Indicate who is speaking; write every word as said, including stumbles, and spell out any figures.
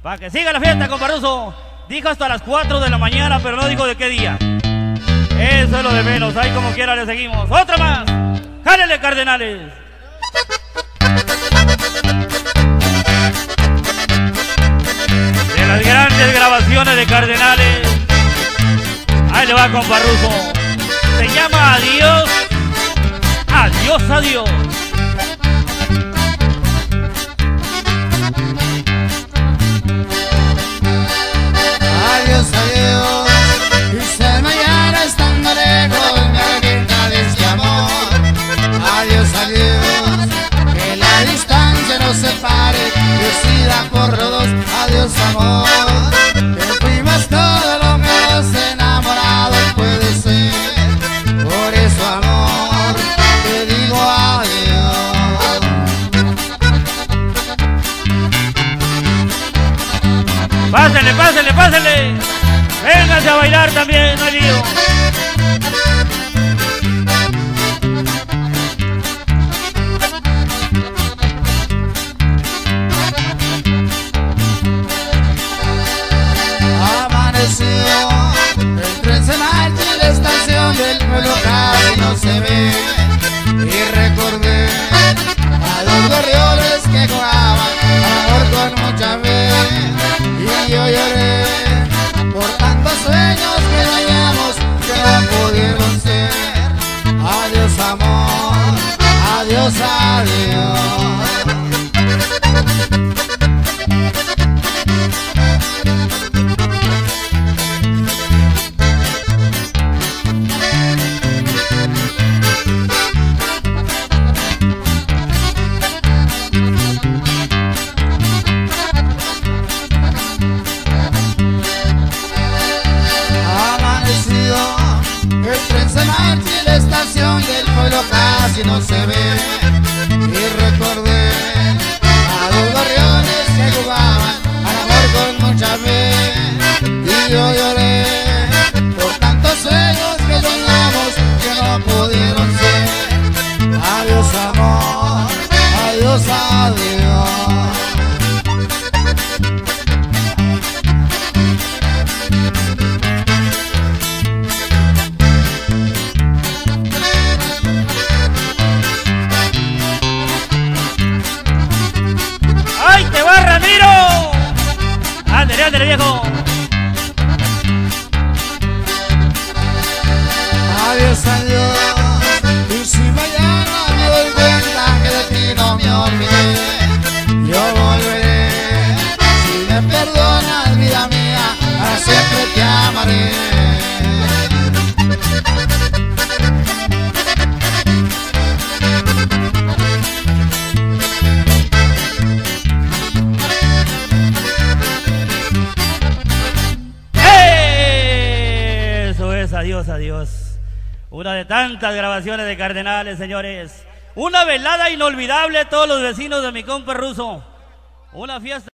Speaker 1: Para que siga la fiesta, compa Ruso. Dijo hasta las cuatro de la mañana, pero no dijo de qué día. Eso es lo de menos, ahí como quiera le seguimos. Otra más. ¡Jálele, Cardenales! De las grandes grabaciones de Cardenales, ahí le va, compa Ruso. Se llama Adiós, Adiós, Adiós.
Speaker 2: Adiós, adiós, quizá mañana estando lejos me arrepienta de este amor. Adiós, adiós, que la distancia nos separe, decida por los dos. Adiós, amor, que fuimos todo lo que los enamorados puede ser. Por eso, amor, te digo adiós.
Speaker 1: Pásenle, pásenle, pásenle. Vénganse a bailar también, no hay lío.
Speaker 2: Amaneció, el tren se marcha y la estación del pueblo casi no se ve. Y recordé a los gorriones que jugaban amor con mucha fe. Y yo lloré por tantos sueños que dañamos que no pudieron ser. Adiós, amor, adiós, adiós. El tren se marcha y la estación del pueblo casi no se ve. Y recordé a los gorriones que jugaban al amor con mucha fe. Y yo lloré por tantos sueños que soñamos que no pudieron ser. Adiós, amor, adiós, adiós.
Speaker 1: ¡Ay, te va, Ramiro! ¡Ándale, ándale, viejo!
Speaker 2: Adiós, adiós, y si mañana me doy cuenta que de ti no me olvidé, yo volveré. Si me perdonas, vida mía, para siempre te amaré.
Speaker 1: Adiós, adiós. Una de tantas grabaciones de Cardenales, señores. Una velada inolvidable a todos los vecinos de mi compa Ruso. Una fiesta.